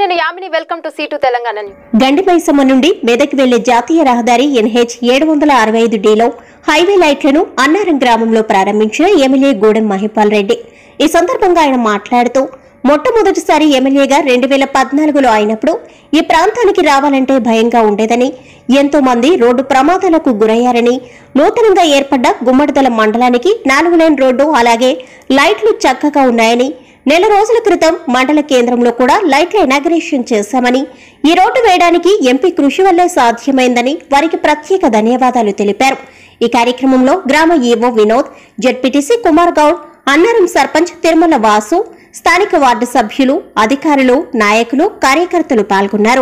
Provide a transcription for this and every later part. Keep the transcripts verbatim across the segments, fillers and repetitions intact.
నేను Yamini welcome to C two Telangana. Gandimaisamma నుండి మెదక్ వెళ్లే జాతీయ రహదారి ఎన్హెచ్ ఏడు వందల అరవై ఐదు డిలో హైవే లైట్లను అన్నారం గ్రామంలో ప్రారంభించిన ఎమ్మెల్యే గూడెం మహిపాల్ రెడ్డి. ఈ సందర్భంగా ఆయన మాట్లాడుతూ మొట్టమొదటిసారి ఎమ్మెల్యేగా రెండు వేల పద్నాలుగులో అయినప్పుడు ఈ ప్రాంతానికి రావాలంటే భయంగా ఉండేదని, ఎంతో మంది రోడ్డు ప్రమాదాలకు గురయ్యారని, నూతనంగా ఏర్పడ్డ గుమ్మడిదల మండలానికి నాలుగు లైన్ రోడ్డు అలాగే లైట్లు చక్కగా ఉన్నాయని, నెల రోజుల క్రితం మండల కేంద్రంలో కూడా లైట్ల ఇనాగ్రేషన్ చేశామని, ఈ రోడ్డు వేయడానికి ఎంపీ కృషి వల్లే సాధ్యమైందని వారికి ప్రత్యేక ధన్యవాదాలు తెలిపారు. ఈ కార్యక్రమంలో గ్రామ ఈవో వినోద్, జెడ్పీటీసీ కుమార్ గౌడ్, అన్నారం సర్పంచ్ తిరుమల వాసు, స్థానిక వార్డు సభ్యులు, అధికారులు, నాయకులు, కార్యకర్తలు పాల్గొన్నారు.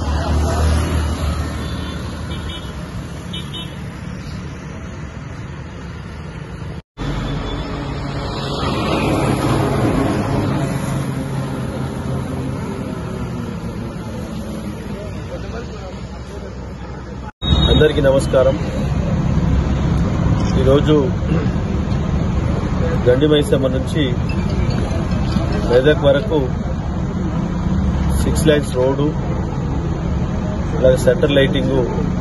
అందరికీ నమస్కారం. ఈరోజు గండిమైసమ్మ నుంచి మెదక్ వరకు సిక్స్ లైన్స్ రోడ్డు అలాగే సెంటర్ లైటింగు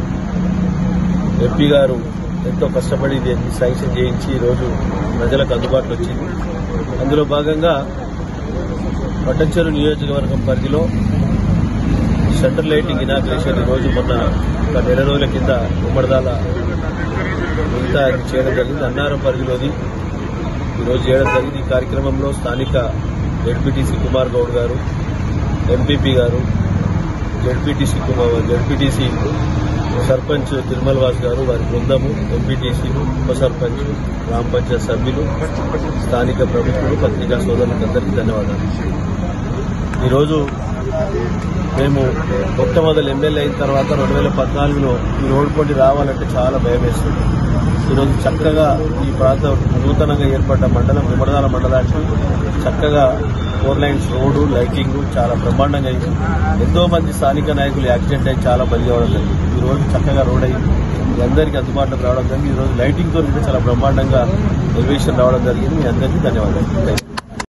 ఎంపీ గారు ఎంతో కష్టపడి దీన్ని శాంక్షన్ చేయించి ఈరోజు ప్రజలకు అందుబాటులో వచ్చింది. అందులో భాగంగా పట్టంచెరు నియోజకవర్గం పరిధిలో సెంటర్ లైటింగ్ ఇనాగ్రేషన్ ఈరోజు మొన్న ఒక నెల రోజుల కింద ఉమ్మడిదాల మిగతా చేయడం జరిగింది. అన్నారం పరిధిలోని ఈరోజు చేయడం జరిగింది. ఈ కార్యక్రమంలో స్థానిక ZPTC Kumar Goud garu, MPP garu, ZPTC Kumar ZPTC sarpanch Tirumala Vas garu, వారి బృందము, ఎంపీటీసీలు, ఉప సర్పంచ్, గ్రామ పంచాయత్ సభ్యులు, స్థానిక ప్రముఖులు, పత్రికా సోదరులందరికీ ధన్యవాదాలు. ఈరోజు మేము మొట్టమొదటి ఎమ్మెల్యే అయిన తర్వాత రెండు వేల పద్నాలుగులో ఈ రోడ్డు పోటీ రావాలంటే చాలా భయం వేస్తుంది. ఈరోజు చక్కగా ఈ ప్రాంతం నూతనంగా ఏర్పడ్డ మండలం గుమ్మడిదాల మండలానికి చక్కగా ఫోర్ లైన్స్ రోడ్డు లైటింగ్ చాలా బ్రహ్మాండంగా అయింది. ఎంతో మంది స్థానిక నాయకులు యాక్సిడెంట్ అయి చాలా బలి కావడం జరిగింది. ఈ రోజు చక్కగా రోడ్ అయింది, మీ అందరికీ అందుబాటులోకి రావడం జరిగింది. ఈ రోజు లైటింగ్తో చాలా బ్రహ్మాండంగా ఎలివేషన్ రావడం జరిగింది. మీ అందరికీ ధన్యవాదాలు.